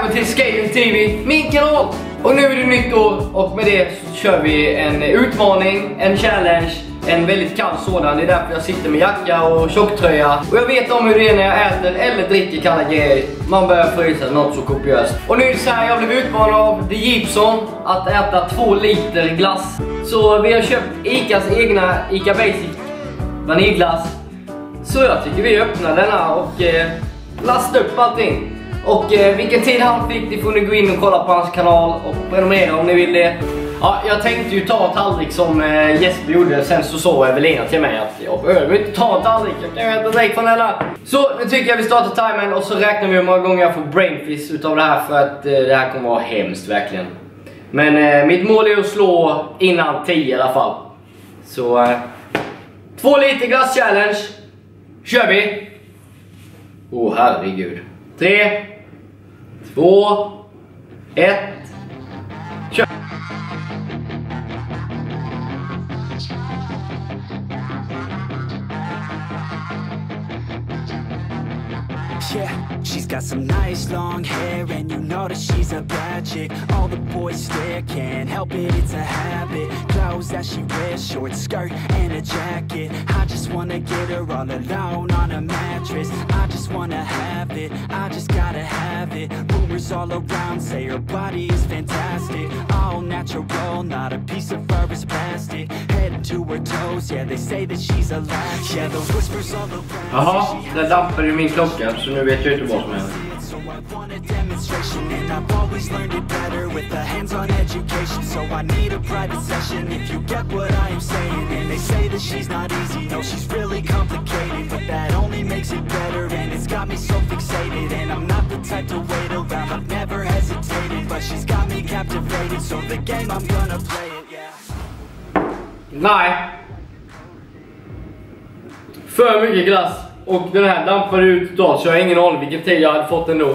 välkommen till Skating TV, min kanal. Och nu är det nytt år och med det så kör vi en utmaning, en challenge, en väldigt kall sådan. Det är därför jag sitter med jacka och tjocktröja. Och jag vet om hur det är när jag äter eller dricker kalla grejer. Man börjar frysa något så kopiöst. Och nu är det så här, jag blev utmanad av The Gibson att äta 2 liter glass. Så vi har köpt Icas egna Ica Basic vaniljglass. Så jag tycker vi öppnar denna och lastar upp allting. Och vilken tid han fick, det får ni gå in och kolla på hans kanal och prenumerera om ni vill det. Ja, jag tänkte ju ta en tallrik som Jesper gjorde, sen så sa Evelina till mig att jag behöver inte ta en tallrik, jag kan äta direkt från denna. Så nu tycker jag vi startar timern och så räknar vi hur många gånger jag får brainfiss utav det här, för att det här kommer vara hemskt verkligen. Men mitt mål är att slå innan 10 i alla fall. Så 2 liter glass challenge. Kör vi. Åh herregud. 3, 2, 1. Kör. Yeah, she's got some nice long hair, and you know that she's a bad chick. All the boys stare, can't help it, it's a habit. Clothes that she wears, short skirt and a jacket. I just wanna get her all alone on a mattress. I just wanna have it, I just gotta have it. Rumors all around say her body is fantastic. All natural, not a piece of fur is plastic. Head to her toes, yeah, they say that she's a latch. Yeah, the whispers all around. Jaha, där dampar ju min klocka, så nu vet jag inte vad som händer. So I want a demonstration, and I've always learned it better with a hands-on education. So I need a private session if you get what I am saying. And they say that she's not easy, no, she's really complicated, but that only makes it better, and it's got me so fixated. And I'm not the type to wait around, I've never hesitated, but she's got me captivated. So the game, I'm gonna play it, yeah. Nej. För mycket glass. Och den här dampar ut då, så jag har ingen aning vilken tid jag hade fått ändå.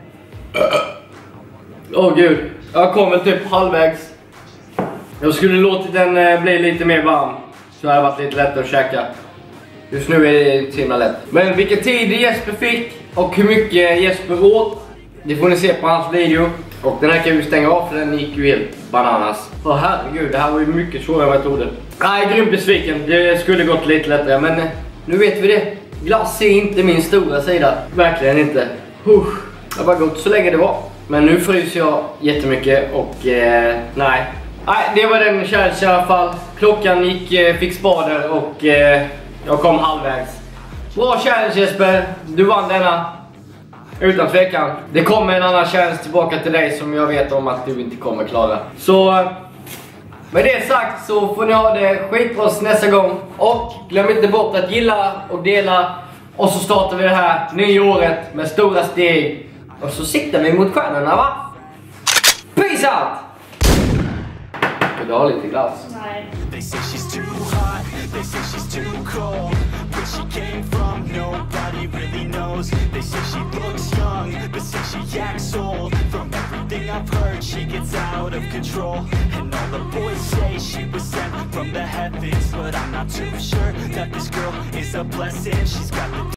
Åh gud, jag kommer typ halvvägs. Jag skulle låtit den bli lite mer varm, så det hade varit lite lättare att käka. Just nu är det inte himla lätt. Men vilken tid Jesper fick och hur mycket Jesper åt, det får ni se på hans video. Och den här kan vi stänga av, för den gick ju helt bananas. Åh herregud, det här var ju mycket svårare än vad jag trodde. Nej, grymt besviken, det skulle gått lite lättare, men nu vet vi det. Glass är inte min stora sida. Verkligen inte. Det var gott så länge det var. Men nu fryser jag jättemycket och nej. Nej, det var den challenge i alla fall. Klockan fick spader och jag kom halvvägs. Bra challenge Jesper. Du vann denna. Utan tvekan. Det kommer en annan challenge tillbaka till dig som jag vet om att du inte kommer klara. Så med det sagt så får ni ha det skitbra nästa gång. Och glöm inte bort att gilla och dela. Och så startar vi det här nya året med stora steg. Och så siktar vi mot stjärnorna, va? Peace out! Vill du ha lite glass? Nej. They say she's too hot, they say she's too cold. Where she came from, nobody really knows. They say she looks young, but say she acts old. From everything I've heard, she gets out of control. And all the boys say she was sent from the heavens, but I'm not too sure that this girl is a blessing. She's got the